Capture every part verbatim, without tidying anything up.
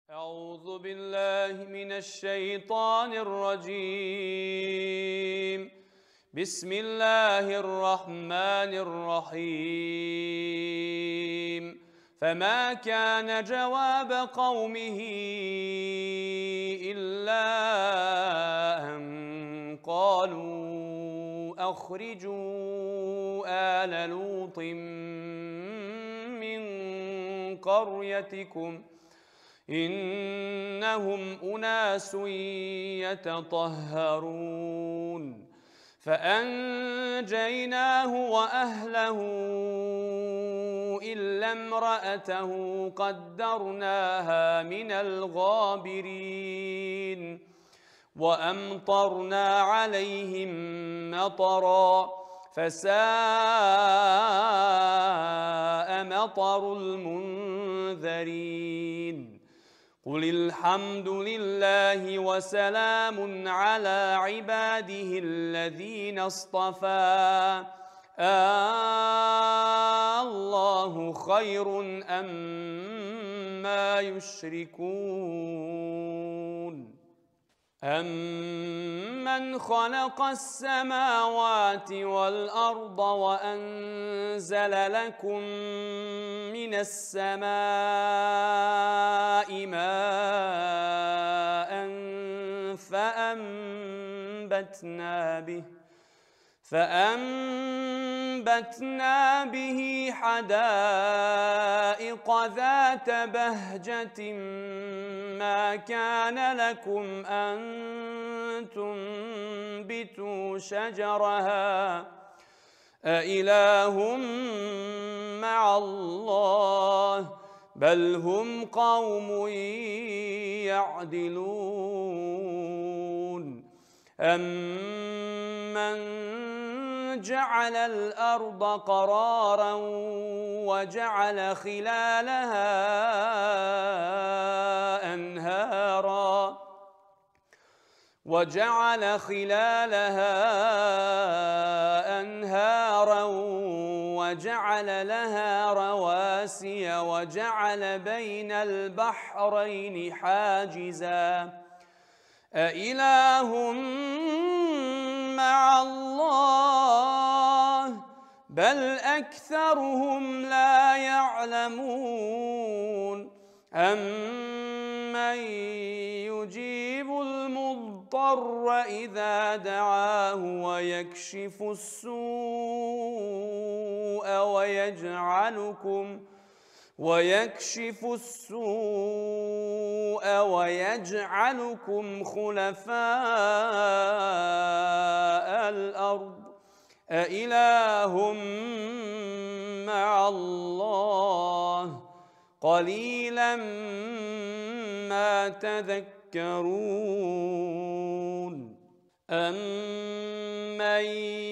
أعوذ بالله من الشيطان الرجيم. بسم الله الرحمن الرحيم. فما كان جواب قومه إلا أن قالوا أخرجوا آل لوط من قريتكم إنهم أناس يتطهرون فأنجيناه وأهله إلا امرأته قدرناها من الغابرين وأمطرنا عليهم مطرا فساء مطر المنذرين. قل الحمد لله وسلام على عباده الذين اصطفى الله خير أما يشركون. أَمَّنْ خَلَقَ السَّمَاوَاتِ وَالْأَرْضَ وَأَنزَلَ لَكُم مِّنَ السَّمَاءِ مَاءً فَأَنبَتْنَا بِهِ فأنبتنا به حدائق ذات بهجة ما كان لكم أن تنبتوا شجرها أإله مع الله بل هم قوم يعدلون. أمن جعل الأرض قرارا وجعل خلالها أنهارا وجعل خلالها أنهارا وجعل لها رواسي وجعل بين البحرين حاجزا أإله مع الله بل أكثرهم لا يعلمون. أمن يجيب المضطر إذا دعاه ويكشف السوء ويجعلكم ويكشف السوء ويجعلكم خلفاء الأرض أإله مع الله قليلا ما تذكرون. أمن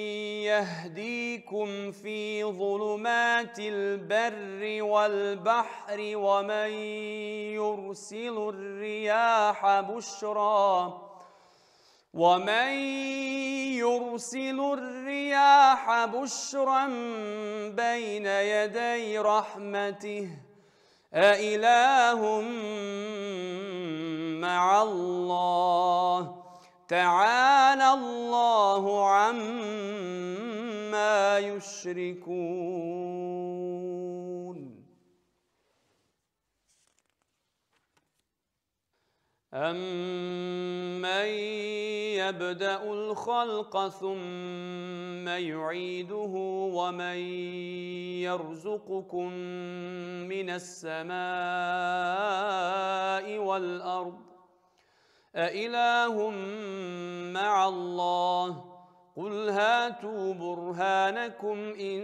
يهديكم في ظلمات البر والبحر ومن يرسل الرياح بشرا ومن يرسل الرياح بشرا بين يدي رحمته أإله مع الله تعالى الله عما يشركون. أَمَّن يَبْدَأُ الْخَلْقَ ثُمَّ يُعِيدُهُ وَمَن يَرْزُقُكُم مِّنَ السَّمَاءِ وَالْأَرْضِ أإله مع الله قل هاتوا برهانكم إن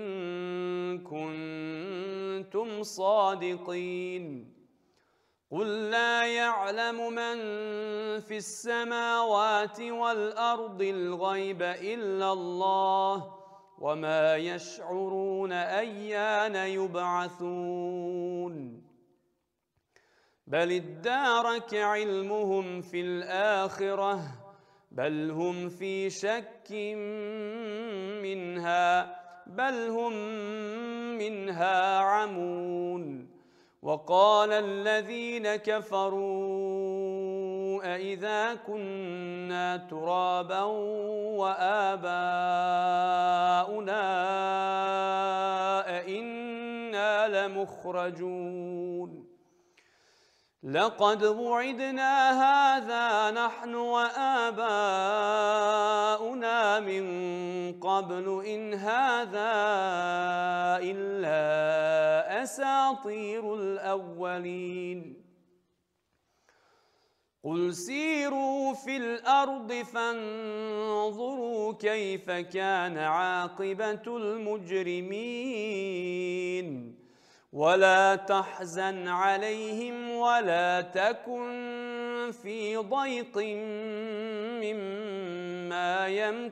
كنتم صادقين. قل لا يعلم من في السماوات والأرض الغيب إلا الله وما يشعرون أيان يبعثون. بل ادارك علمهم في الآخرة بل هم في شك منها بل هم منها عمون. وقال الذين كفروا أإذا كنا ترابا وآباؤنا أإنا لمخرجون لقد وعدنا هذا نحن وآباؤنا من قبل إن هذا إلا أساطير الأولين قل سيروا في الأرض فانظروا كيف كان عاقبة المجرمين ولا تحزن عليهم ولا تكن في ضيق مما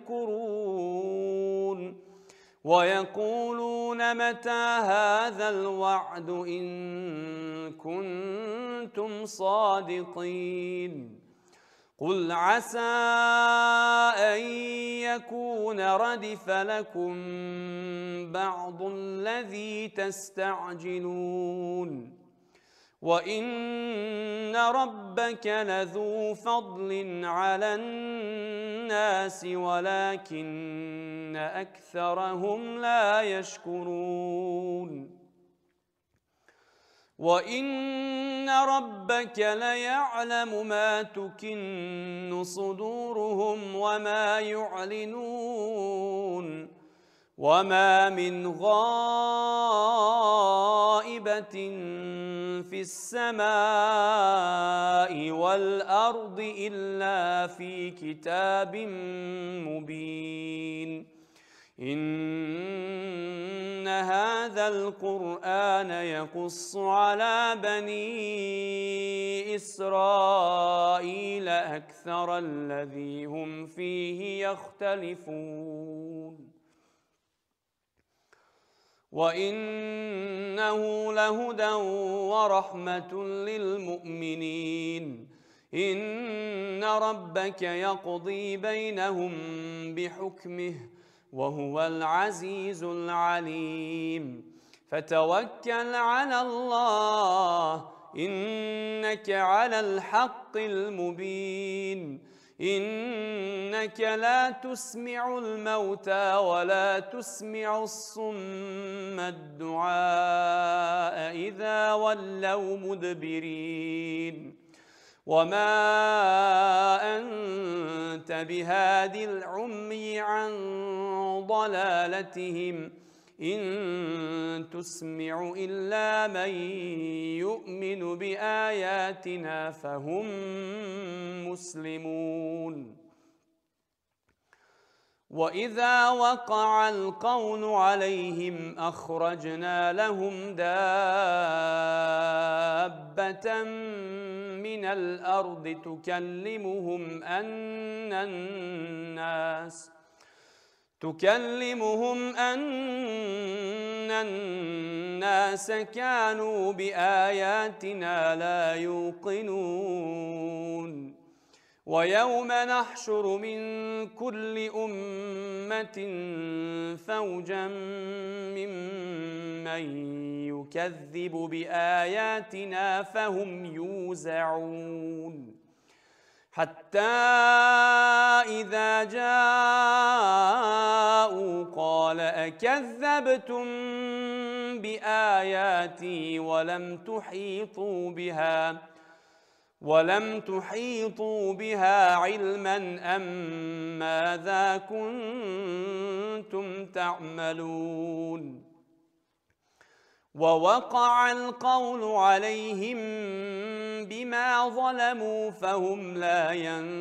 يمكرون ويقولون متى هذا الوعد إن كنتم صادقين قل عسى أن يكون ردف لكم بعض الذي تستعجلون وإن ربك لذو فضل على الناس ولكن أكثرهم لا يشكرون وإن ربك ليعلم ما تكن صدورهم وما يعلنون وما من غائبة في السماء والأرض إلا في كتاب مبين إن هذا القرآن يقص على بني إسرائيل أكثر الذي هم فيه يختلفون وإنه لهدى ورحمة للمؤمنين إن ربك يقضي بينهم بحكمه وهو العزيز العليم فتوكل على الله إنك على الحق المبين إنك لا تسمع الموتى ولا تسمع الصم الدعاء إذا ولوا مدبرين وما أنت بهاد العمي عن ضلالتهم إن تسمع إلا من يؤمن بآياتنا فهم مسلمون وإذا وقع القول عليهم أخرجنا لهم دابة من الأرض تكلمهم أن الناس تكلمهم أن الناس كانوا بآياتنا لا يوقنون ويوم نحشر من كل أمة فوجا ممن يكذب بآياتنا فهم يوزعون حتى إذا جاءوا قال أكذبتم بآياتي ولم تحيطوا بها ولم تحيطوا بها علما أم ماذا كنتم تعملون ووقع القول عليهم بما ظلموا فهم لا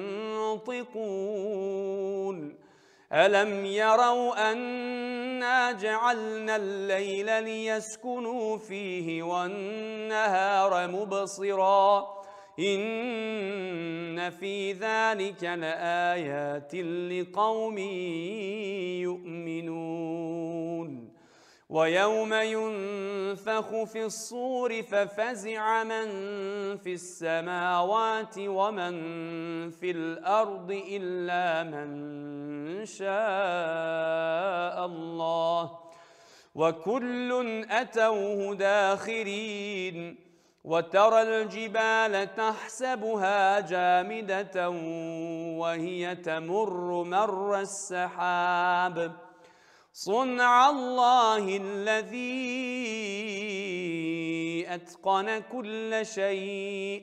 ينطقون ألم يروا أنا جعلنا الليل ليسكنوا فيه والنهار مبصرا إن في ذلك لآيات لقوم يؤمنون ويوم ينفخ في الصور ففزع من في السماوات ومن في الأرض إلا من شاء الله وكل أتوه داخرين وترى الجبال تحسبها جامدة وهي تمر مر السحاب صنع الله الذي أتقن كل شيء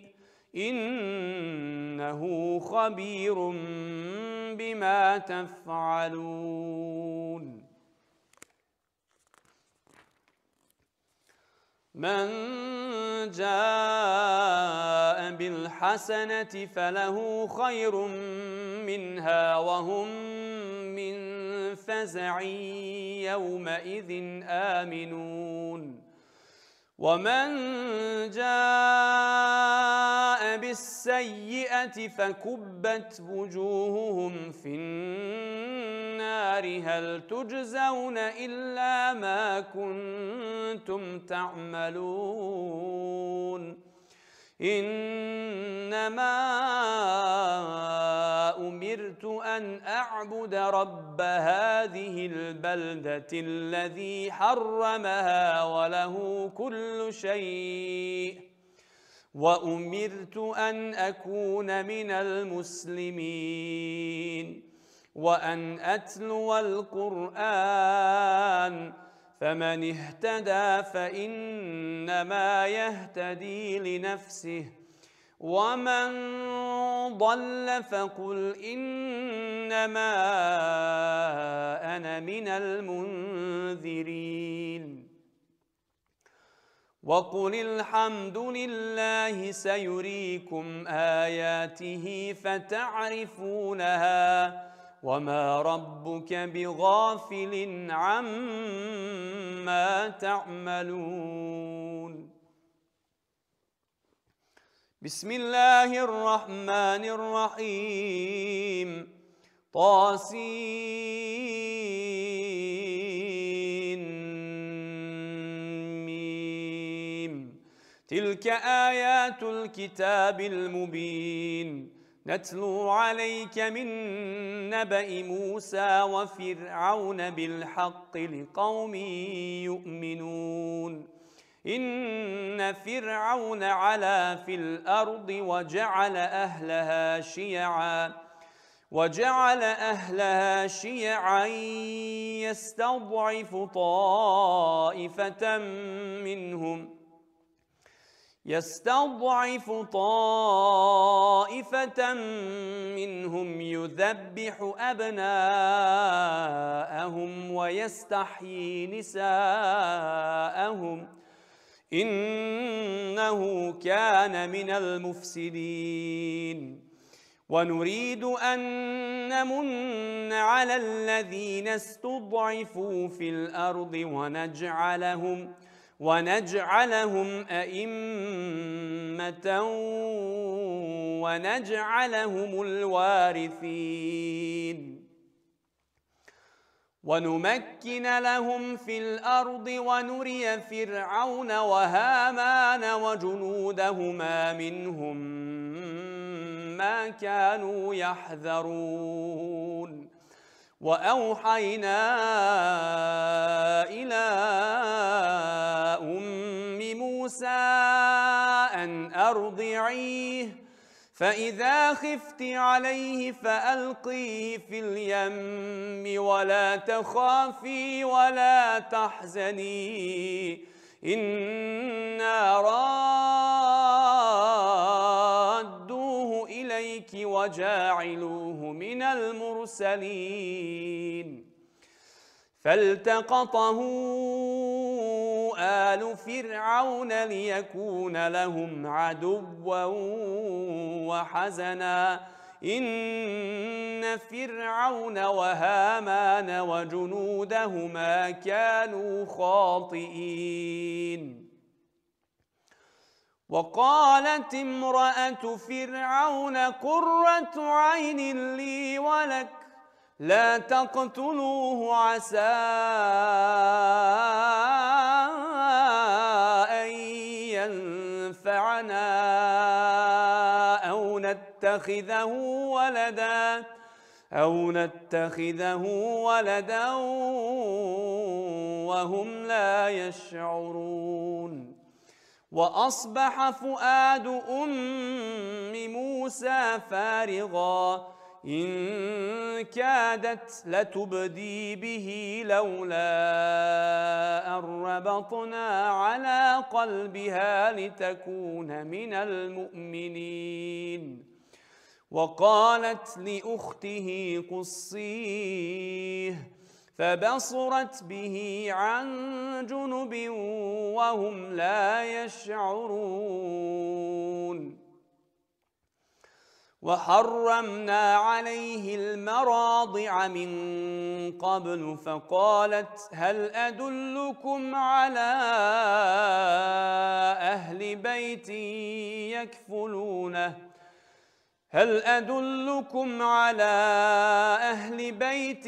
إنه خبير بما تفعلون من جاء بالحسنة فله خير منها وهم من فزع يومئذ آمنون ومن جاء بالسيئة فكبت وجوههم في النار هل تجزون إلا ما كنتم تعملون إنما أمرت أن أعبد رب هذه البلدة الذي حرمها وله كل شيء وأمرت أن أكون من المسلمين وأن أتلو القرآن فمن اهتدى فإنما يهتدي لنفسه ومن ضل فقل إنما أنا من المنذرين وقل الحمد لله سيريكم آياته فتعرفونها وما ربك بغافل عما تعملون بسم الله الرحمن الرحيم طاسين ميم تلك آيات الكتاب المبين نتلو عليك من نبأ موسى وفرعون بالحق لقوم يؤمنون إن فرعون علا في الأرض وجعل أهلها شيعا وجعل أهلها شيعا يستضعف طائفة منهم يستضعف طائفة منهم يذبح أبناءهم ويستحيي نساءهم إنه كان من المفسدين ونريد أن نمن على الذين استضعفوا في الأرض ونجعلهم ونجعلهم أئمة ونجعلهم الوارثين ونمكن لهم في الأرض ونري فرعون وهامان وجنودهما منهم ما كانوا يحذرون وأوحينا إلى أم موسى أن أرضعيه فإذا خفت عليه فألقيه في اليم ولا تخافي ولا تحزني إنا رادوه إليك وجاعلوه من المرسلين فالتقطه آل فرعون ليكون لهم عدوا وحزنا إن فرعون وهامان وجنودهما كانوا خاطئين وقالت امرأة فرعون قرة عين لي ولك لا تقتلوه عسى أن ينفعنا أو نتخذه ولدا أو نتخذه ولدا وهم لا يشعرون. وأصبح فؤاد أم موسى فارغا إن كادت لتبدي به لولا أن ربطنا على قلبها لتكون من المؤمنين. وقالت لأخته قصيه فبصرت به عن جنب وهم لا يشعرون. وحرمنا عليه المراضع من قبل فقالت هل أدلكم على أهل بيت يكفلونه هل أدلكم على أهل بيت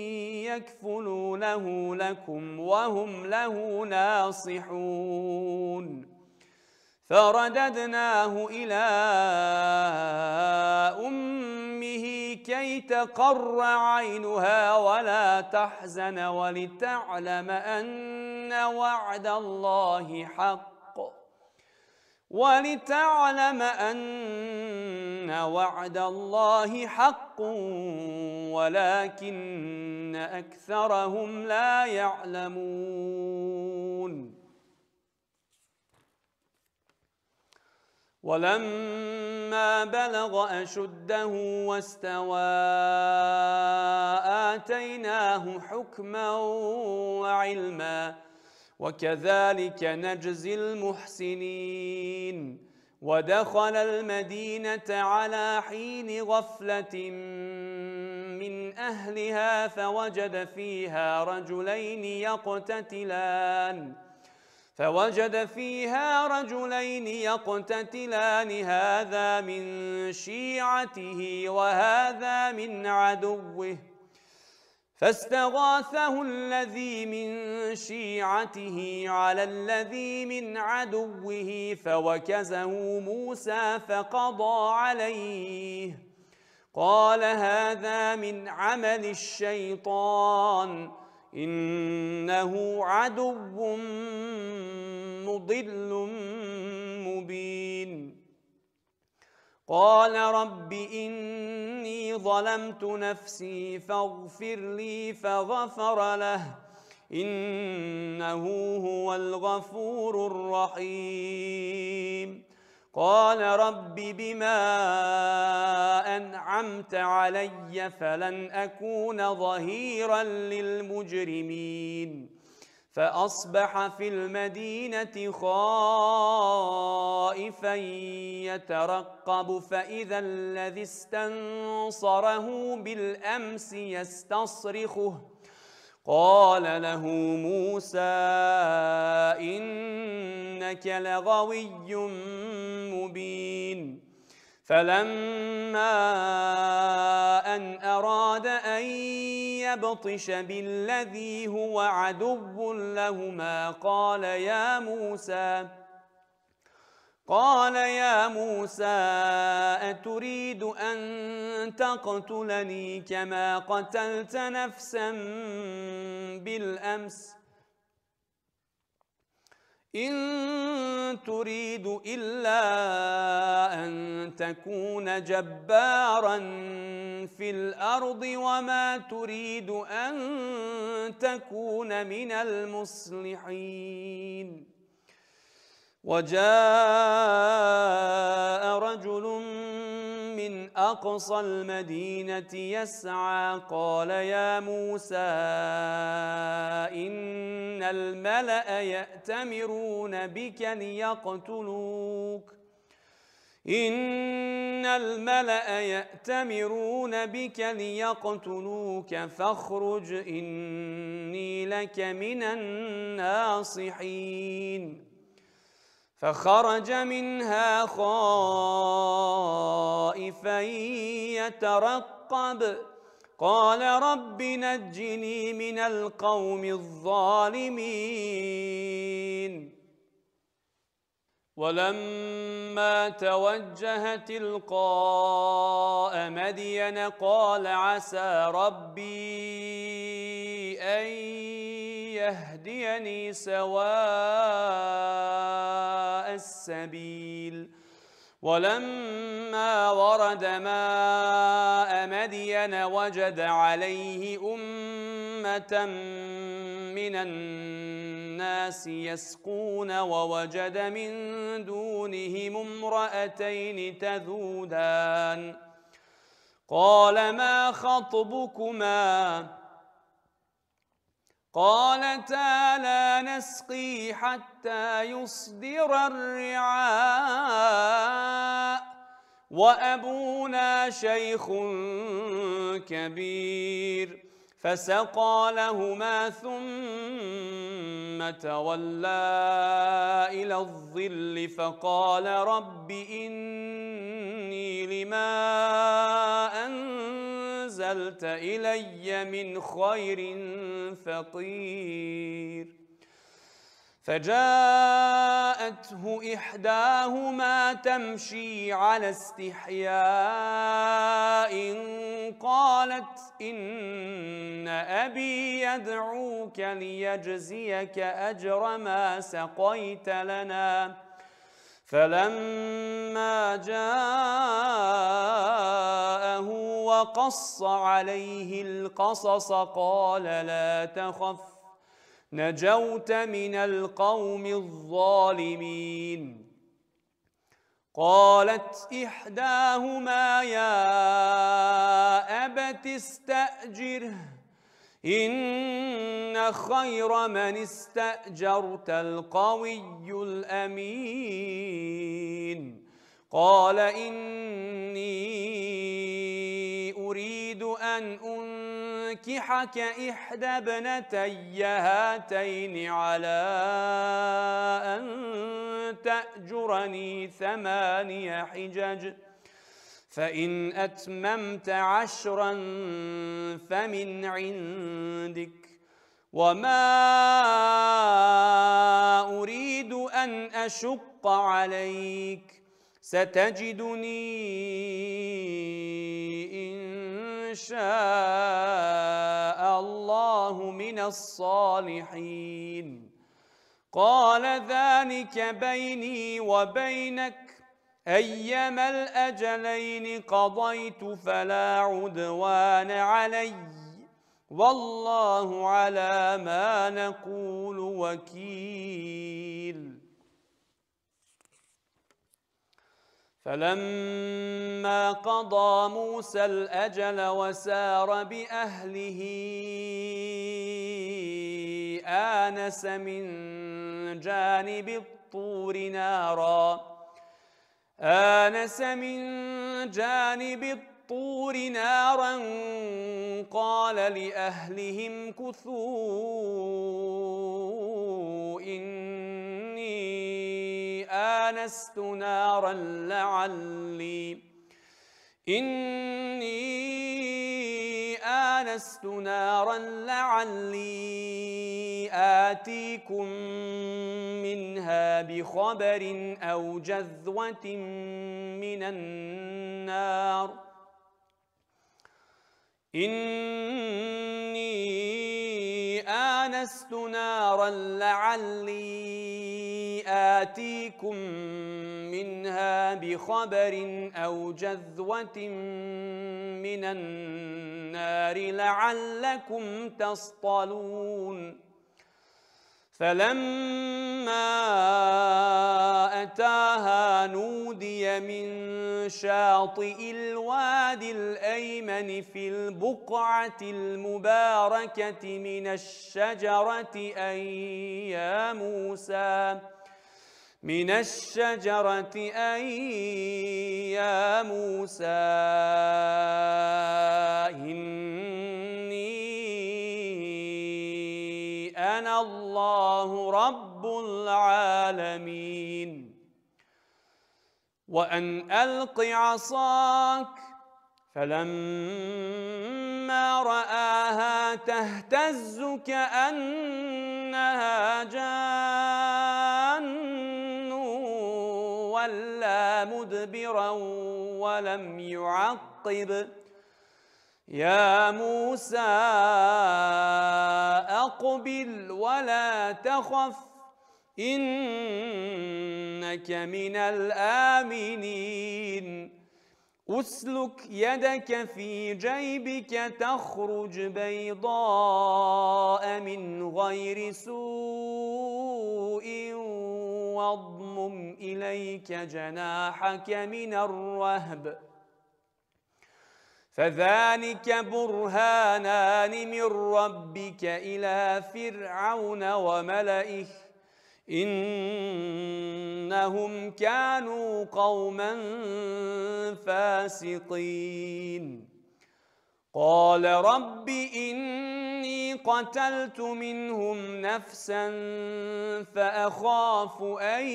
يكفلونه لكم وهم له ناصحون. فرددناه إلى أمه كي تقر عينها ولا تحزن ولتعلم أن وعد الله حق ولتعلم أن وعد الله حق ولكن أكثرهم لا يعلمون. ولما بلغ أشده واستوى آتيناه حكما وعلما وكذلك نجزي المحسنين. ودخل المدينة على حين غفلة من أهلها فوجد فيها رجلين يقتتلان فوجد فيها رجلين يقتتلان هذا من شيعته وهذا من عدوه فاستغاثه الذي من شيعته على الذي من عدوه فوكزه موسى فقضى عليه قال هذا من عمل الشيطان إنه عدو مضل مبين. قال رب إني ظلمت نفسي فاغفر لي فغفر له إنه هو الغفور الرحيم. قال رب بما أنعمت علي فلن أكون ظهيرا للمجرمين. فأصبح في المدينة خائفا يترقب فإذا الذي استنصره بالأمس يستصرخه قال له موسى إنك لغوي مبين. فلما أن أراد أن يبطش بالذي هو عدو لهما قال يا موسى قال يا موسى أتريد أن تقتلني كما قتلت نفسا بالأمس إن تريد إلا أن تكون جبارا في الأرض وما تريد أن تكون من المصلحين. وجاء رجل من أقصى المدينة يسعى قال يا موسى إن الملأ يأتمرون بك ليقتلوك إن الملأ يأتمرون بك ليقتلوك فاخرج إني لك من الناصحين. فخرج منها خائفا يترقب قال رب نجني من القوم الظالمين. ولما ولما توجه تلقاء مدين قال عسى ربي أن يهديني سواء السبيل ولما ورد ماء مدين وجد عليه أمة من الناس يسقون ووجد من دونهم امرأتين تذودان قال ما خطبكما قالتا لا نسقي حتى يصدر الرعاء وأبونا شيخ كبير فسقى لهما ثم تولى إلى الظل فقال رب إني لما أنزلت إلي من خير فقير فجاءته إحداهما تمشي على استحياء قالت إن أبي يدعوك ليجزيك أجر ما سقيت لنا فلما جاءه وقص عليه القصص قال لا تخف نجوت من القوم الظالمين قالت إحداهما يا أبت استأجره إن خير من استأجرت القوي الأمين قال إني أريد أن أنكحك إحدى ابنتي هاتين على أن تأجرني ثماني حجج فإن أتممت عشرا فمن عندك وما أريد أن أشق عليك ستجدني إن شاء الله من الصالحين قال ذلك بيني وبينك أيما الأجلين قضيت فلا عدوان علي والله على ما نقول وكيل فلما قضى موسى الأجل وسار بأهله آنس من جانب الطور نارا آنس من جانب الطور نارا قال لأهلهم كثوا إني آنست نارا لعلي إني آنست نارا لعلي آتيكم منها بخبر أو جذوة من النار إني آنست نارا لعلي آتيكم منها بخبر أو جذوة من النار لعلكم تصطلون فلما أتاها نودي من شاطئ الوادي الأيمن في البقعة المباركة من الشجرة أن يا موسى من الشجرة أن يا موسى إني أنا الله رب العالمين وأن ألق عصاك فلما رآها تهتز كأنها جان وَلَّى مُدْبِرًا وَلَمْ يُعَقِّبْ يَا مُوسَى أَقْبِلْ وَلَا تَخَفْ إِنَّكَ مِنَ الْآمِنِينَ أسلك يدك في جيبك تخرج بيضاء من غير سوء واضمم إليك جناحك من الرهب فذلك برهانان من ربك إلى فرعون وملئه إنهم كانوا قوما فاسقين قال رب إني قتلت منهم نفسا فأخاف أن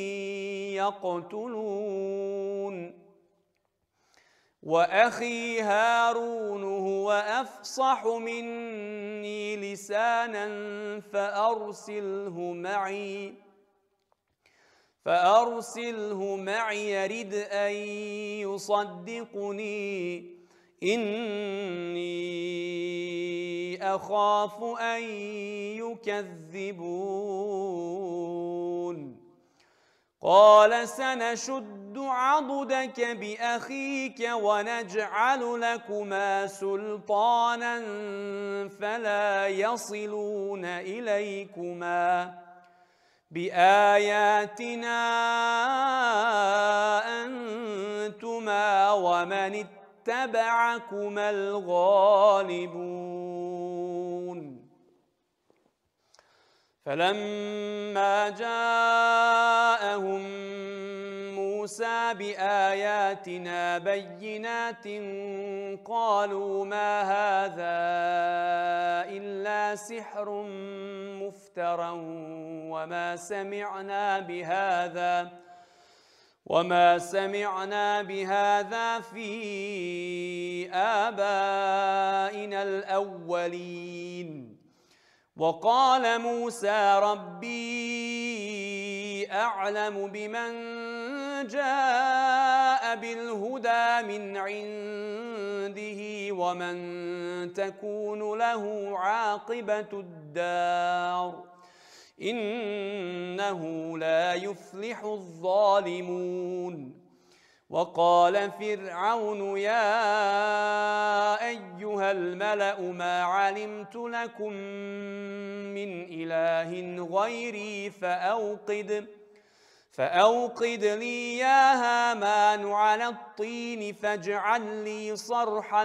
يقتلون وأخي هارون هو أفصح مني لسانا فأرسله معي فأرسله معي يرد أن يصدقني إني أخاف أن يكذبون قال سنشد عضدك بأخيك ونجعل لكما سلطانا فلا يصلون إليكما بآياتنا أنتما ومن اتبعكما الغالبون فلما جاءهم موسى بآياتنا بينات قالوا ما هذا إلا سحر مفترى وما سمعنا بهذا وما سمعنا بهذا في آبائنا الأولين وقال موسى ربي أعلم بمن جاء بالهدى من عنده ومن تكون له عاقبة الدار إنه لا يفلح الظالمون وقال فرعون يا أيها الملأ ما علمت لكم من إله غيري فأوقد فأوقد لي يا هامان على الطين فاجعل لي صرحا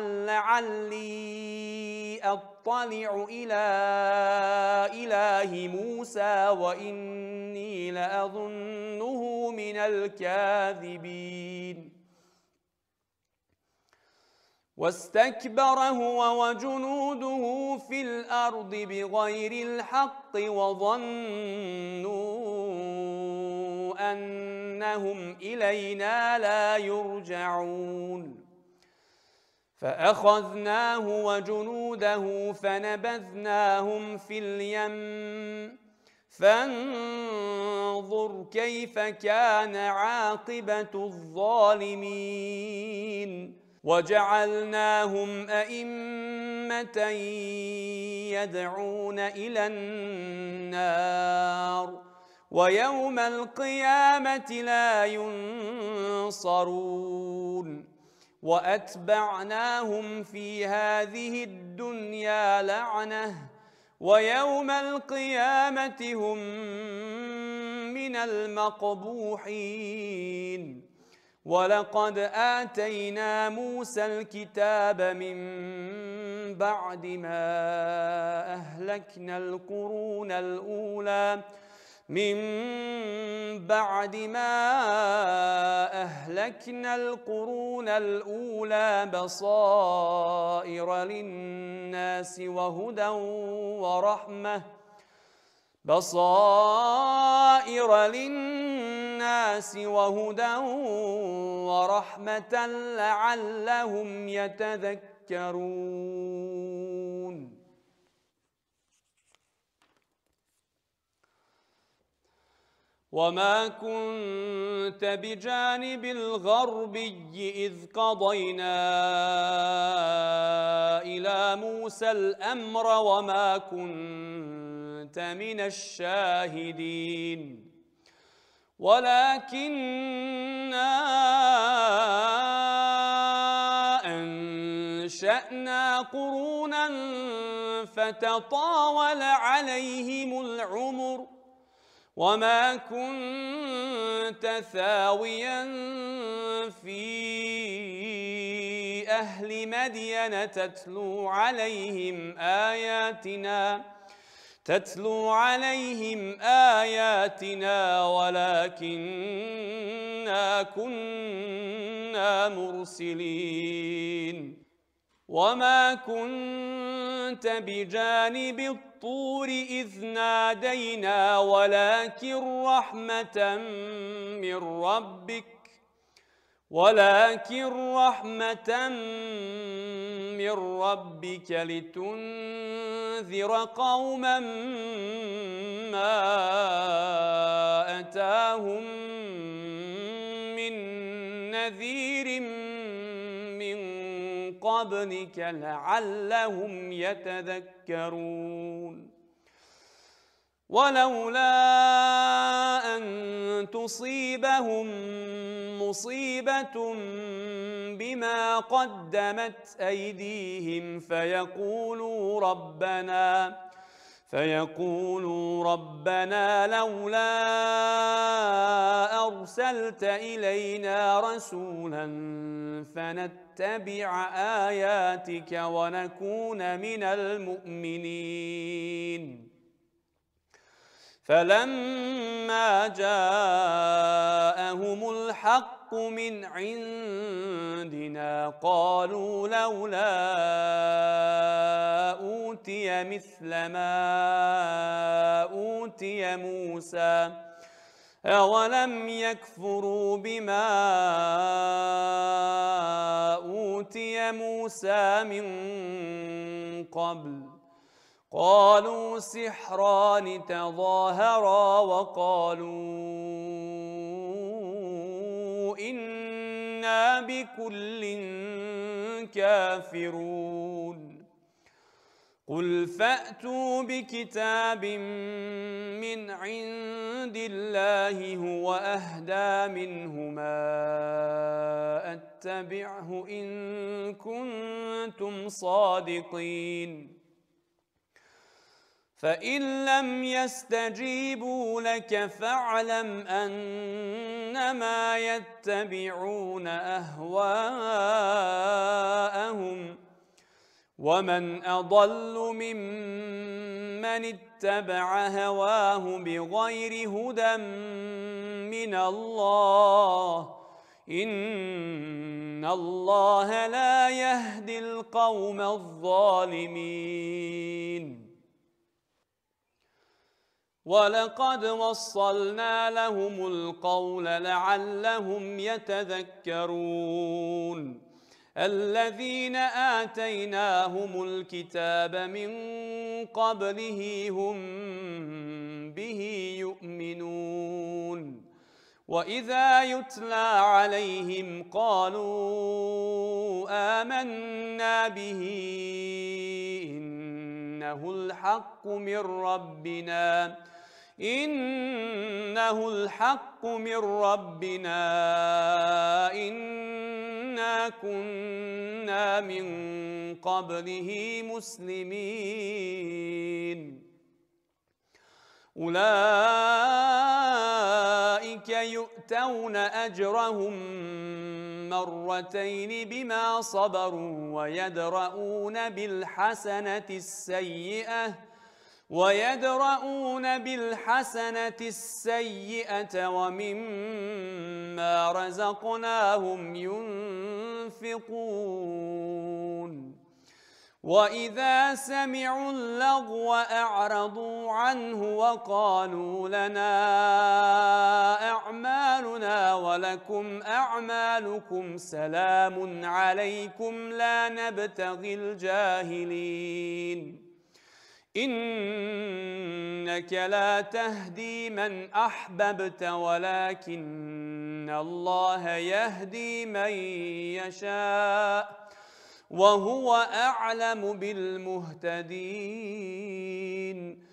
لعلي أطلع إلى إله موسى وإني لأظنه من الكاذبين واستكبر هو وجنوده في الأرض بغير الحق وظنوا أنهم إلينا لا يرجعون فأخذناه وجنوده فنبذناهم في اليم فانظر كيف كان عاقبة الظالمين وجعلناهم أئمة يدعون إلى النار ويوم القيامة لا ينصرون وأتبعناهم في هذه الدنيا لعنة ويوم القيامة هم من المقبوحين ولقد آتينا موسى الكتاب من بعد ما أهلكنا القرون الأولى من بعد ما أهلكنا القرون الأولى بصائر للناس وهدى ورحمة بصائر للناس وهدى ورحمة لعلهم يتذكرون وما كنت بجانب الغربي إذ قضينا إلى موسى الأمر وما كنت من الشاهدين ولكننا أنشأنا قرونا فتطاول عليهم العمر وما كنت ثاويا في أهل مدين تتلو عليهم آياتنا تتلو عليهم آياتنا ولكننا كنا مرسلين وما كنت بجانب الطور إذ نادينا ولكن رحمة من ربك ولكن رحمة من ربك لتنذر قوما ما أتاهم من نذير من قبلك لعلهم يتذكرون ولولا أن تصيبهم مصيبة بما قدمت أيديهم فيقولوا ربنا فيقولوا ربنا لولا أرسلت إلينا رسولا فنتبع آياتك ونكون من المؤمنين فلما جاءهم الحق من عندنا قالوا لولا أوتي مثل ما أوتي موسى أولم يكفروا بما أوتي موسى من قبل قالوا سحران تظاهرا وقالوا إنا بكل كافرون قل فأتوا بكتاب من عند الله هو أهدى منهما أتبعه إن كنتم صادقين فإن لم يستجيبوا لك فاعلم أنما يتبعون أهواءهم ومن أضل ممن اتبع هواه بغير هدى من الله إن الله لا يهدي القوم الظالمين ولقد وصلنا لهم القول لعلهم يتذكرون الذين آتيناهم الكتاب من قبله هم به يؤمنون وإذا يتلى عليهم قالوا آمنا به إنه الحق من ربنا إنه الحق من ربنا إنا كنا من قبله مسلمين أولئك يؤتون أجرهم مرتين بما صبروا ويدرؤون بالحسنة السيئة ويدرؤون بالحسنة السيئة ومما رزقناهم ينفقون وإذا سمعوا اللغو أعرضوا عنه وقالوا لنا أعمالنا ولكم أعمالكم سلام عليكم لا نبتغي الجاهلين إنك لا تهدي من أحببت ولكن الله يهدي من يشاء وهو أعلم بالمهتدين.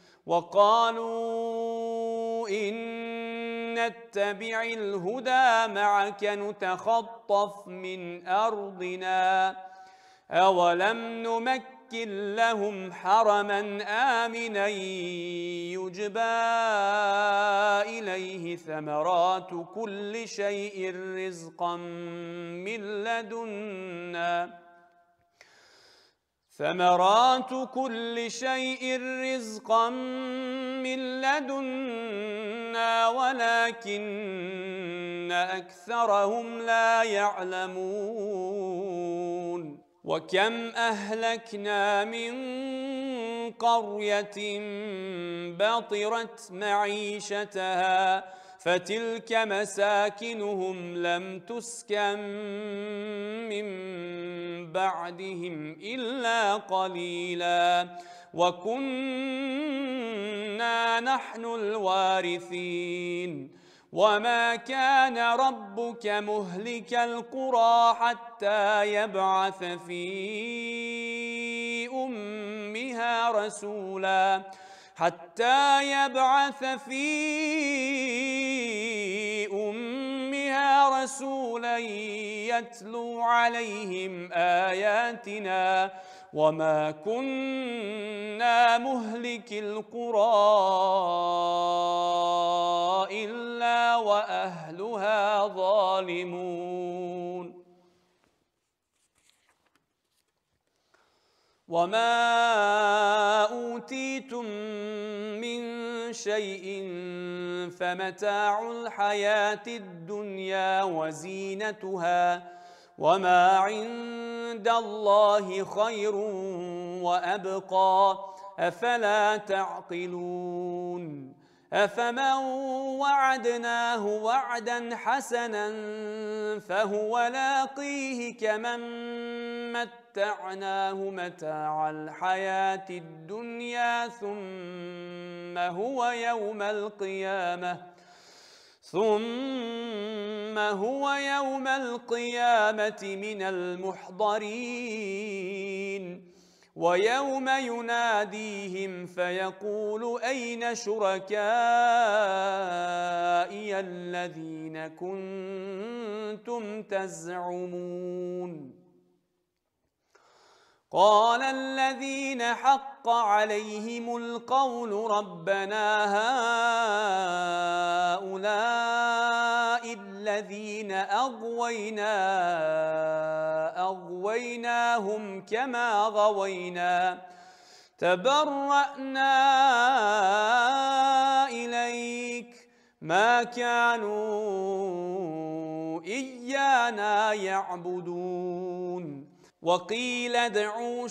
وقالوا إن نتبع الهدى معك نتخطف من أرضنا أولم نمكن لهم حرما آمنا يجبى إليه ثمرات كل شيء رزقا من لدنا ثمرات كل شيء رزقا من لدنا ولكن أكثرهم لا يعلمون. وكم أهلكنا من قرية بطرت معيشتها فتلك مساكنهم لم تسكن من بعدهم إلا قليلا وكنا نحن الوارثين. وما كان ربك مهلك القرى حتى يبعث في أمها رسولا حتى يبعث في أمها رسولا يتلو عليهم آياتنا وما كنا مهلك القرى إلا وأهلها ظالمون. وما أوتيتم من شيء فمتاع الحياة الدنيا وزينتها وما عند الله خير وأبقى أفلا تعقلون. أفمن وعدناه وعدا حسنا فهو لاقيه كمن متعناه متاع الحياة الدنيا ثم هو يوم القيامة ثم هو يوم القيامة من المحضرين. ويوم يناديهم فيقول أين شركائي الذين كنتم تزعمون قال الذين حق عليهم القول ربنا هؤلاء الذين أغوينا أغويناهم كما غوينا تبرأنا إليك ما كانوا إيانا يعبدون. وقيل ادعوا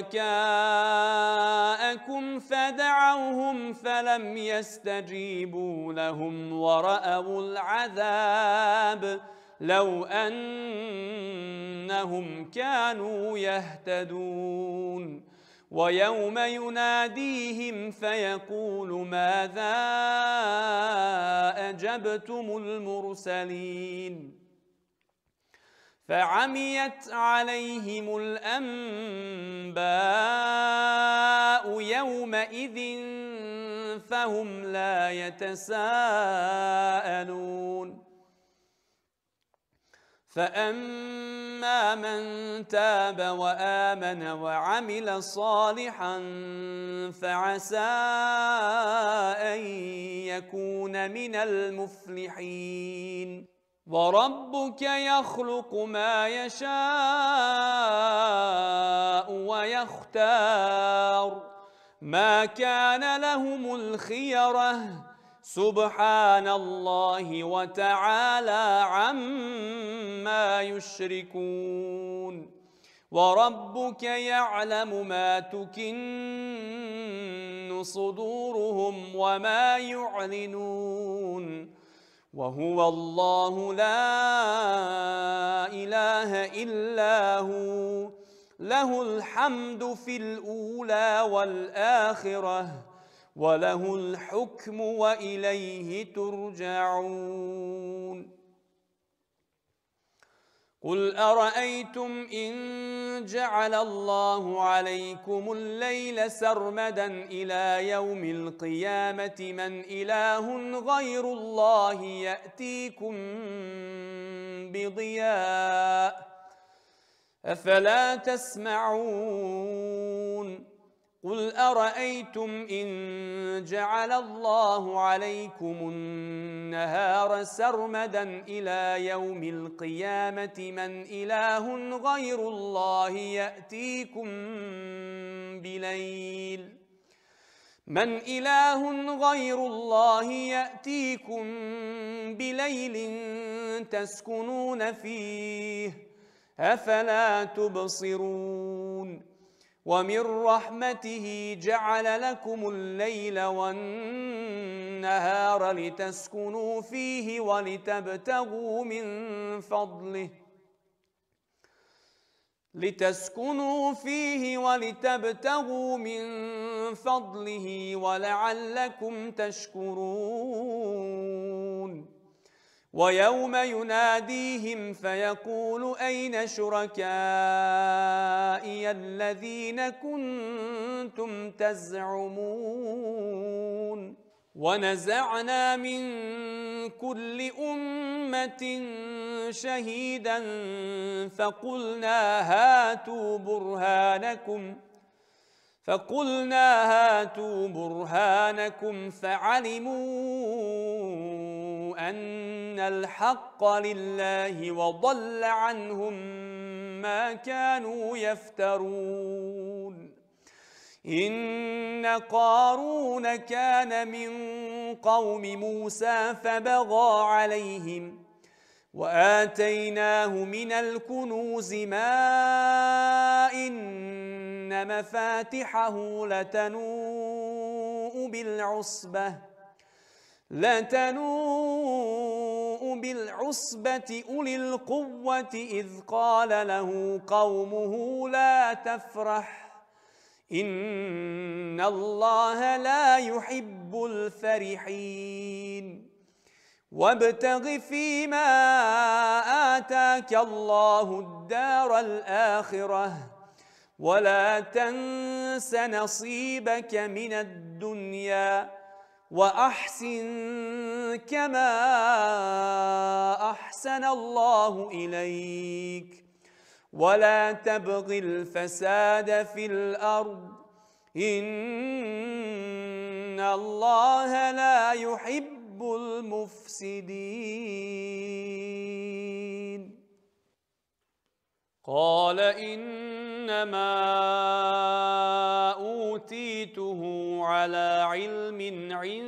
شركاءكم فدعوهم فلم يستجيبوا لهم ورأوا العذاب لو أنهم كانوا يهتدون. ويوم يناديهم فيقول ماذا أجبتم المرسلين فعميت عليهم الأنباء يومئذ فهم لا يتساءلون. فأما من تاب وآمن وعمل صالحا فعسى أن يكون من المفلحين. وربك يخلق ما يشاء ويختار ما كان لهم الخيرة سبحان الله وتعالى عما يشركون. وربك يعلم ما تكن صدورهم وما يعلنون وهو الله لا إله إلا هو له الحمد في الأولى والآخرة وله الحكم وإليه ترجعون. قل أرأيتم إن جعل الله عليكم الليل سرمدا إلى يوم القيامة من إله غير الله يأتيكم بضياء أفلا تسمعون. قل أرأيتم إن جعل الله عليكم النهار سرمدا إلى يوم القيامة من إله غير الله يأتيكم بليل من إله غير الله يأتيكم بليل تسكنون فيه أفلا تبصرون. ومن رحمته جعل لكم الليل والنهار لتسكنوا فيه ولتبتغوا من فضله لتسكنوا فيه ولتبتغوا من فضله ولعلكم تشكرون. ويوم يناديهم فيقول أين شركائي الذين كنتم تزعمون. ونزعنا من كل أمة شهيدا فقلنا هاتوا برهانكم فقلنا هاتوا برهانكم فعلموا أن الحق لله وضل عنهم ما كانوا يفترون. إن قارون كان من قوم موسى فبغى عليهم وآتيناه من الكنوز ما إن مفاتحه لتنوء بالعصبة لتنوء بالعصبة أولي القوة إذ قال له قومه لا تفرح إن الله لا يحب الفرحين. وابتغ فيما آتاك الله الدار الآخرة ولا تنس نصيبك من الدنيا وأحسن كما أحسن الله إليك ولا تبغ الفساد في الأرض إن الله لا يحب المفسدين. قال إنما أوتيته على علم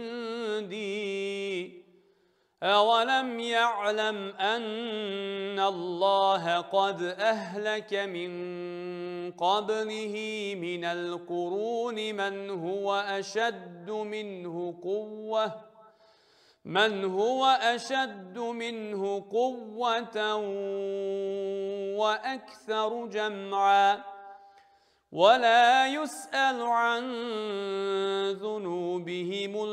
عندي أولم يعلم أن الله قد أهلك من قبله من القرون من هو أشد منه قوة من هو أشد منه قوة وأكثر جمعا ولا يسأل عن ذنوبهم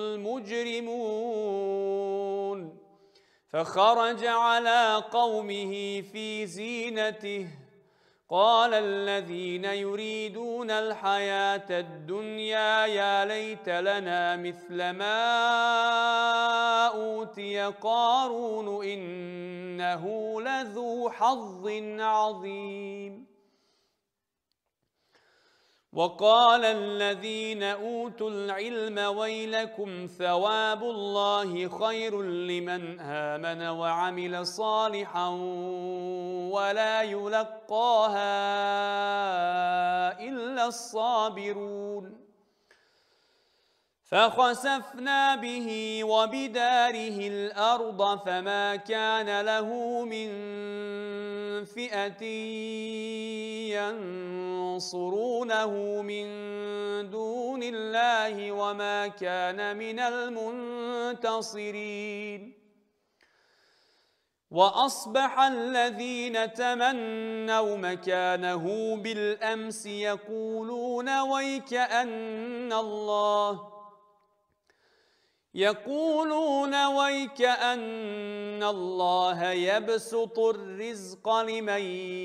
المجرمون. فخرج على قومه في زينته قال الذين يريدون الحياة الدنيا يا ليت لنا مثل ما أوتي قارون إنه لذو حظ عظيم. وقال الذين أوتوا العلم ويلكم ثواب الله خير لمن آمن وعمل صالحا ولا يلقاها إلا الصابرون. فخسفنا به وبداره الأرض فما كان له من فئة ينصرونه من دون الله وما كان من المنتصرين. وأصبح الذين تمنوا مكانه بالأمس يقولون ويكأن الله يقولون ويكأن الله يبسط الرزق لمن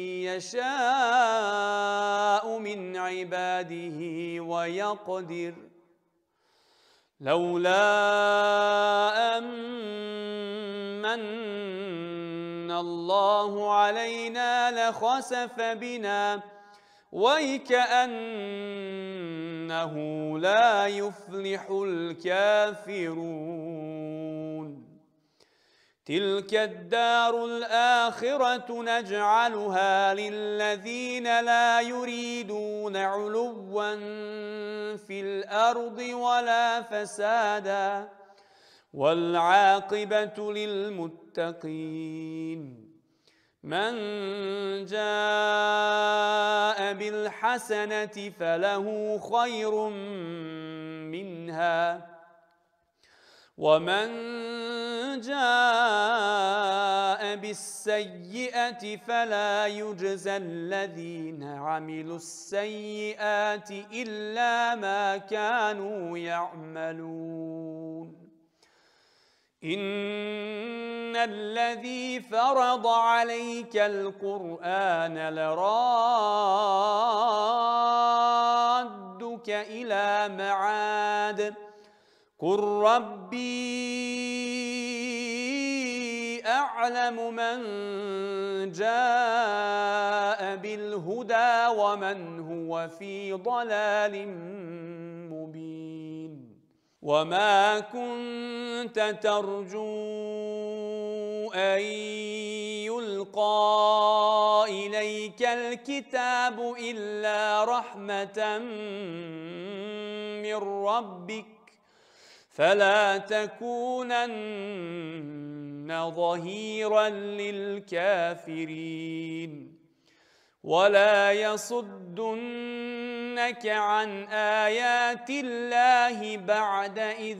يشاء من عباده ويقدر لولا أمن الله علينا لخسف بنا ويكأنه لا يفلح الكافرون تلك الدار الآخرة نجعلها للذين لا يريدون علوا في الأرض ولا فسادا والعاقبة للمتقين من جاء بالحسنة فله خير منها ومن جاء بالسيئة فلا يجزى الذين عملوا السيئات إلا ما كانوا يعملون إن الذي فرض عليك القرآن لرادك إلى معاد قل ربي أعلم من جاء بالهدى ومن هو في ضلال مبين وما كنت ترجو أن يلقى إليك الكتاب إلا رحمة من ربك فلا تكونن ظهيرا للكافرين ولا يصدنك عن آيات الله بعد إذ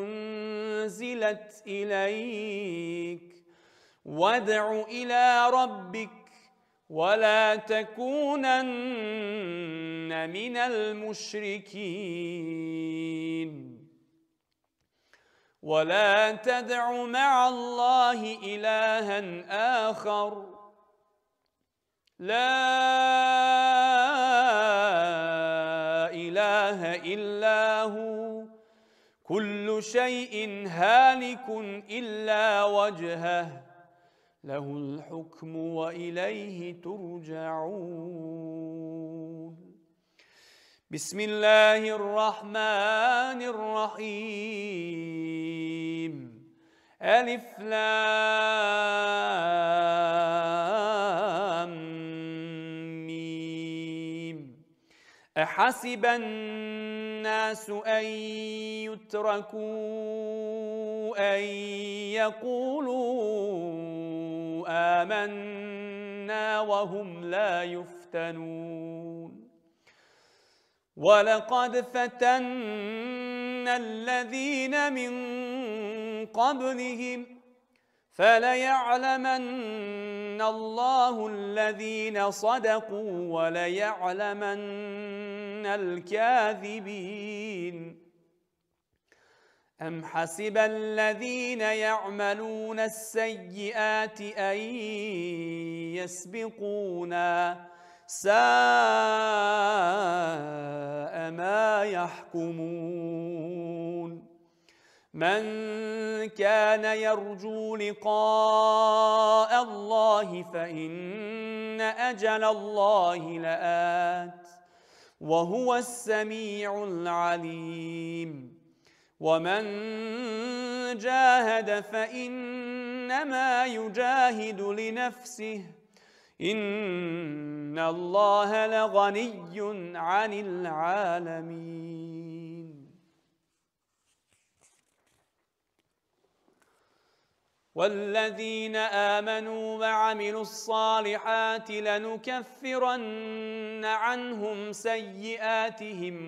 أنزلت إليك وادع إلى ربك ولا تكونن من المشركين ولا تدع مع الله إلها آخر لا إله إلا هو كل شيء هالك إلا وجهه له الحكم وإليه ترجعون بسم الله الرحمن الرحيم ألف لام ميم أحسب الناس أن يتركوا أن يقولوا آمنا وهم لا يفتنون ولقد فتنا الذين من قبلهم فليعلمن الله الذين صدقوا وليعلمن الكاذبين أم حسب الذين يعملون السيئات أن يسبقونا ساء ما يحكمون من كان يرجو لقاء الله فإن أجل الله لآت وهو السميع العليم ومن جاهد فإنما يجاهد لنفسه إن الله لغني عن العالمين والذين آمنوا وعملوا الصالحات لنكفرن عنهم سيئاتهم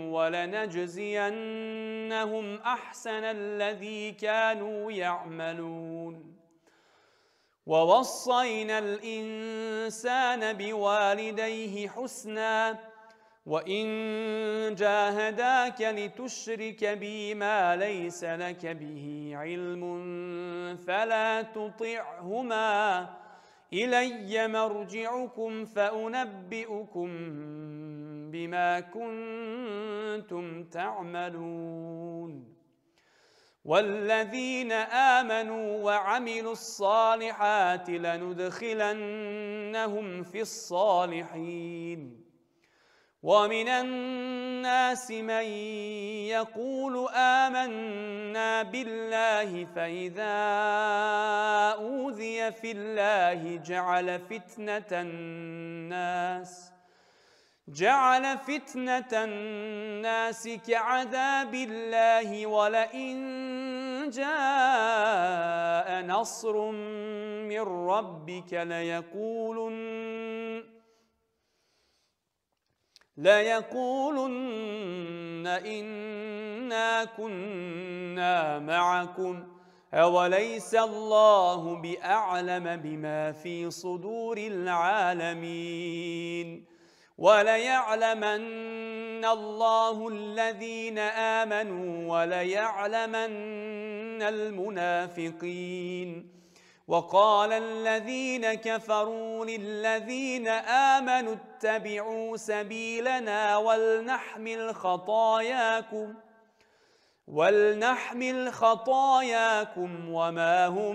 ولنجزينهم أحسن الذي كانوا يعملون ووصينا الإنسان بوالديه حسنا وإن جاهداك لتشرك بي ما ليس لك به علم فلا تطعهما إلي مرجعكم فأنبئكم بما كنتم تعملون والذين آمنوا وعملوا الصالحات لندخلنهم في الصالحين ومن الناس من يقول آمنا بالله فإذا أوذي في الله جعل فتنة الناس جعل فتنة الناس كعذاب الله ولئن جاء نصر من ربك ليقولن ليقولن إنا كنا معكم أوليس الله بأعلم بما في صدور العالمين وليعلمن الله الذين آمنوا وليعلمن المنافقين وقال الذين كفروا للذين آمنوا اتبعوا سبيلنا ولنحمل خطاياكم ولنحمل خطاياكم وما هم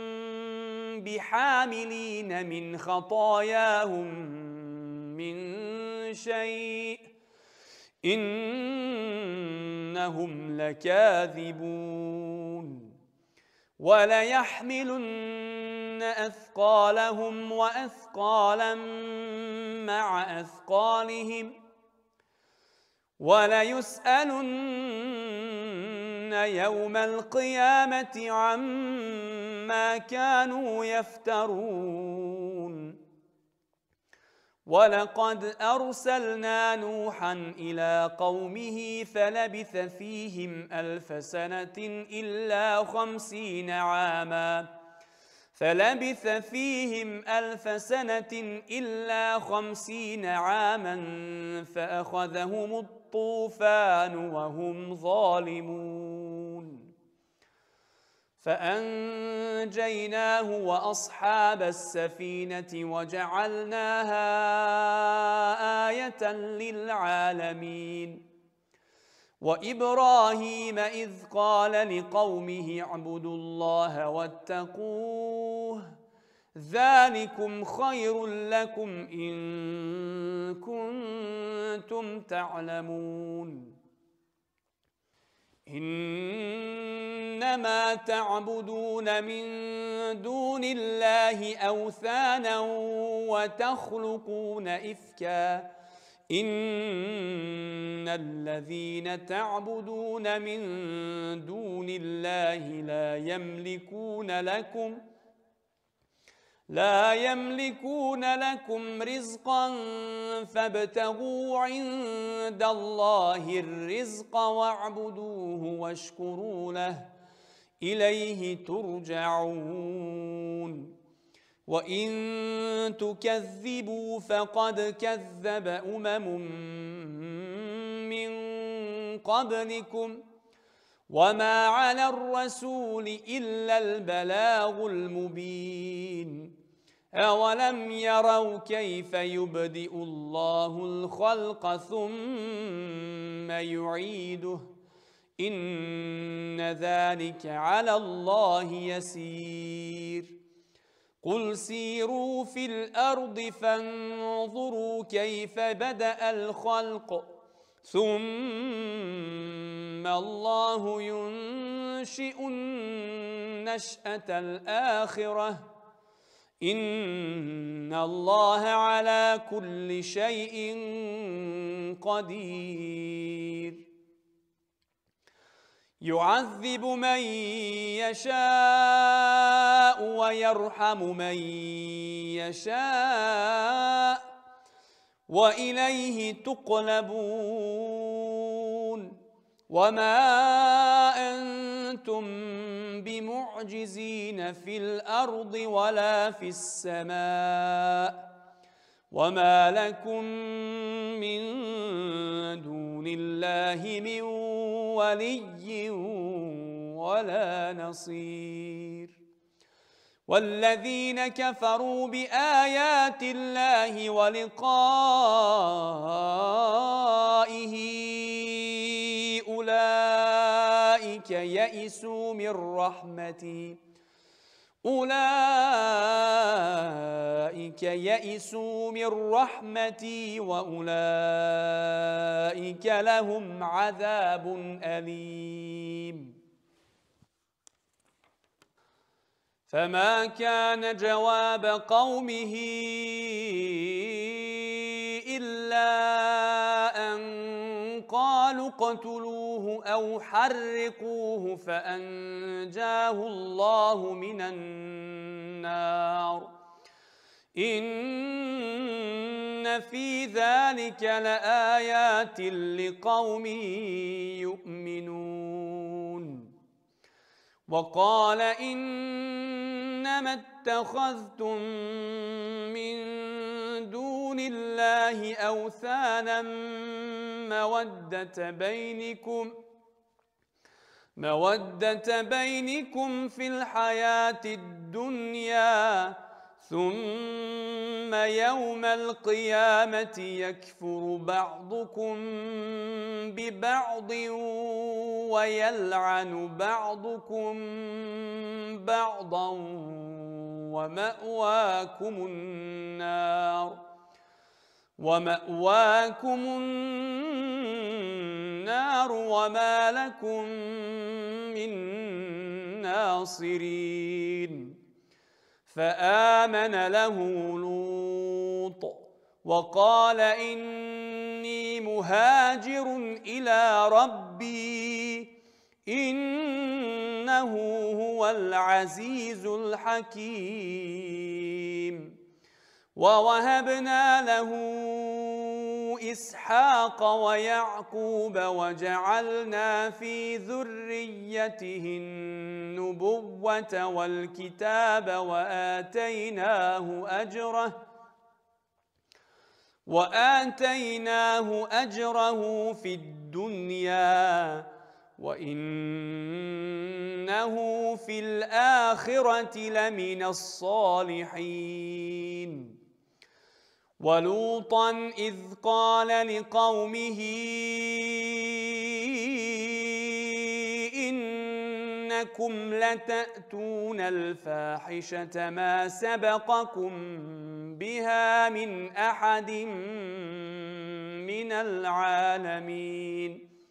بحاملين من خطاياهم من شيء إنهم لكاذبون وليحملن أثقالهم وأثقالا مع أثقالهم وليسألن يوم القيامة عما كانوا يفترون ولقد أرسلنا نوحا إلى قومه فلبث فيهم ألف سنة إلا خمسين عاما فلبث فيهم ألف سنة إلا خمسين عاما فأخذهم الطوفان وهم ظالمون فأنجيناه وأصحاب السفينة وجعلناها آية للعالمين وإبراهيم إذ قال لقومه اعبدوا الله واتقوه ذلكم خير لكم إن كنتم تعلمون إنما تعبدون من دون الله أوثانا وتخلقون إفكا إن الذين تعبدون من دون الله لا يملكون لكم لا يملكون لكم رزقا فابتغوا عند الله الرزق واعبدوه واشكروا له إليه ترجعون وإن تكذبوا فقد كذب أمم من قبلكم وما على الرسول إلا البلاغ المبين أولم يروا كيف يبدئ الله الخلق ثم يعيده إن ذلك على الله يسير قل سيروا في الأرض فانظروا كيف بدأ الخلق ثم الله ينشئ النشأة الآخرة إن الله على كل شيء قدير يعذب من يشاء ويرحم من يشاء وإليه تقلبون وما أنتم بمعجزين في الأرض ولا في السماء وما لكم من دون الله من ولي ولا نصير. والذين كفروا بآيات الله ولقائه أولئك يئسوا من رحمتي أولئك يئسوا من رحمتي وأولئك لهم عذاب أليم. فما كان جواب قومه إلا أن قالوا اقتلوه أو حرقوه فأنجاه الله من النار إن في ذلك لآيات لقوم يؤمنون. وقال إنما اتخذتم من دون الله أوثانا مودة بينكم مودة بينكم في الحياة الدنيا ثم يوم القيامة يكفر بعضكم ببعض ويلعن بعضكم بعضا ومأواكم النار ومأواكم النار وما لكم من ناصرين. فآمن له لوط وقال إني مهاجر إلى ربي إنه هو العزيز الحكيم. ووهبنا له إسحاق ويعقوب وجعلنا في ذريته النبوة والكتاب وآتيناه أجره وآتيناه أجره في الدنيا وإنه في الآخرة لمن الصالحين. ولوطا إذ قال لقومه إنكم لتأتون الفاحشة ما سبقكم بها من أحد من العالمين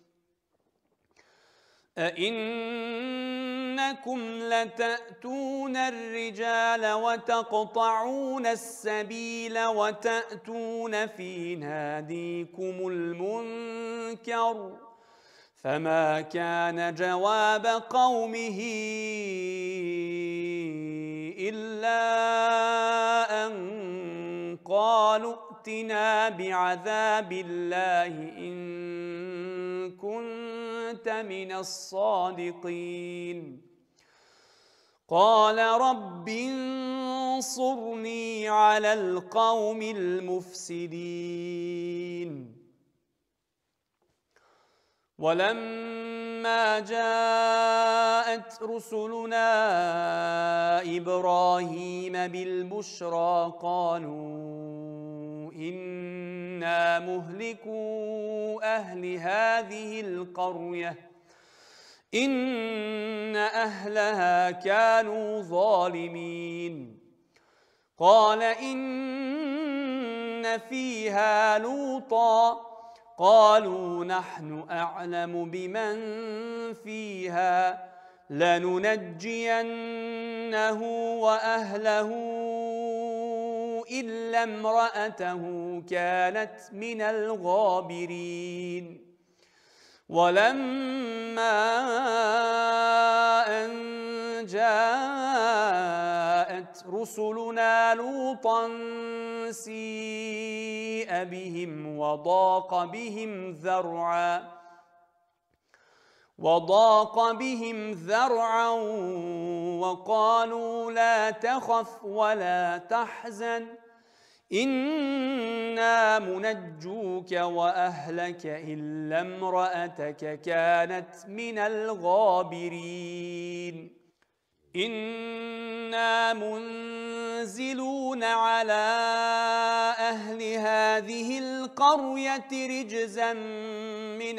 أئنكم لتأتون الرجال وتقطعون السبيل وتأتون في ناديكم المنكر فما كان جواب قومه إلا أن قالوا ائتنا بعذاب الله إن كنت من الصادقين. قال رب انصرني على القوم المفسدين. ولما جاءت رسلنا إبراهيم بالبشرى قالوا إنا مهلكو أهل هذه القرية إن أهلها كانوا ظالمين. قال إن فيها لوطا قالوا نحن أعلم بمن فيها لننجينه وأهله إلا امرأته كانت من الغابرين. ولما أن جاءت رسلنا لوطا سيء بهم وضاق بهم ذرعا وضاق بهم ذرعا وقالوا لا تخف ولا تحزن إنا منجوك وأهلك إلا امرأتك كانت من الغابرين إنا منزلون على أهل هذه القرية رجزا من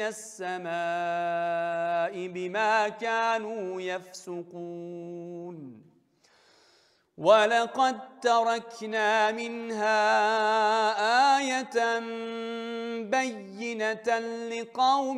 السماء بما كانوا يفسقون ولقد تركنا منها آية بينة لقوم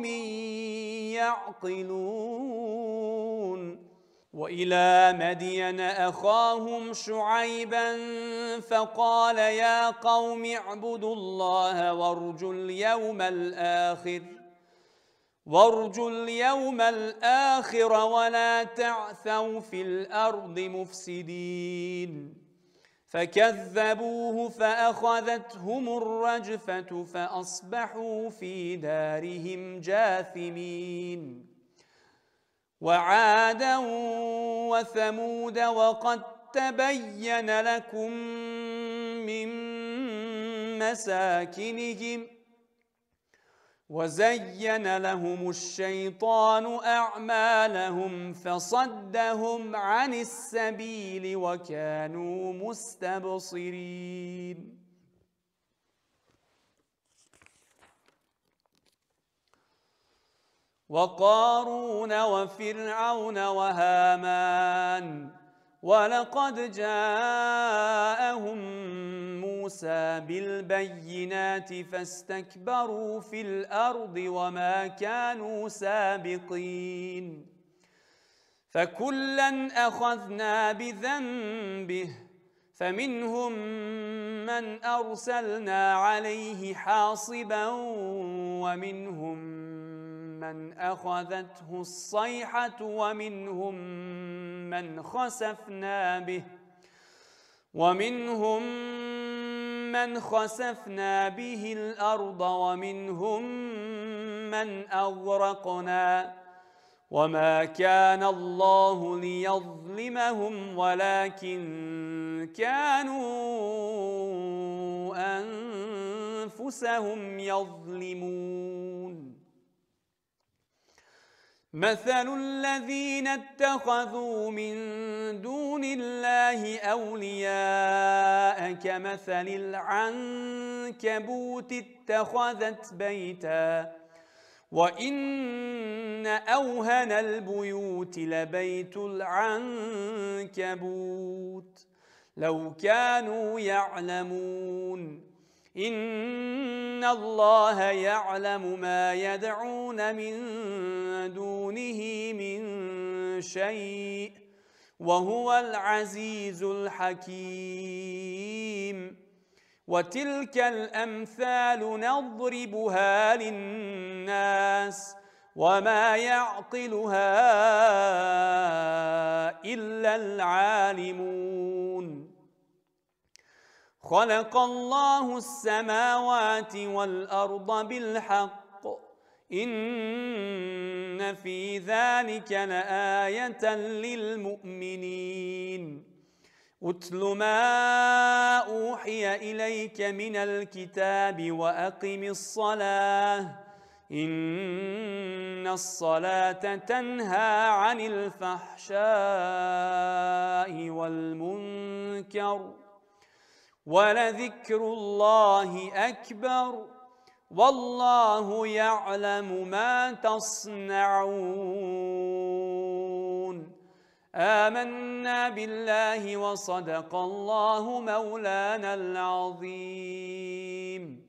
يعقلون وإلى مدين أخاهم شعيبا فقال يا قوم اعبدوا الله وارجوا اليوم الآخر وارجوا اليوم الآخر ولا تعثوا في الأرض مفسدين فكذبوه فأخذتهم الرجفة فأصبحوا في دارهم جاثمين وعادا وثمود وقد تبين لكم من مساكنهم وزين لهم الشيطان أعمالهم فصدهم عن السبيل وكانوا مستبصرين وقارون وفرعون وهامان ولقد جاءهم موسى بالبينات فاستكبروا في الأرض وما كانوا سابقين فكلا أخذنا بذنبه فمنهم من أرسلنا عليه حاصبا ومنهم من أخذته الصيحة ومنهم من خسفنا به ومنهم من خسفنا به الأرض ومنهم من أغرقنا وما كان الله ليظلمهم ولكن كانوا أنفسهم يظلمون مثل الذين اتخذوا من دون الله أولياء كمثل العنكبوت اتخذت بيتا وإن أوهن البيوت لبيت العنكبوت لو كانوا يعلمون إن الله يعلم ما يدعون من دونه من شيء وهو العزيز الحكيم وتلك الأمثال نضربها للناس وما يعقلها إلا العالمون خلق الله السماوات والأرض بالحق إن في ذلك لآية للمؤمنين أتل ما أوحي إليك من الكتاب وأقم الصلاة إن الصلاة تنهى عن الفحشاء والمنكر ولذكر الله أكبر والله يعلم ما تصنعون آمنا بالله وصدق الله مولانا العظيم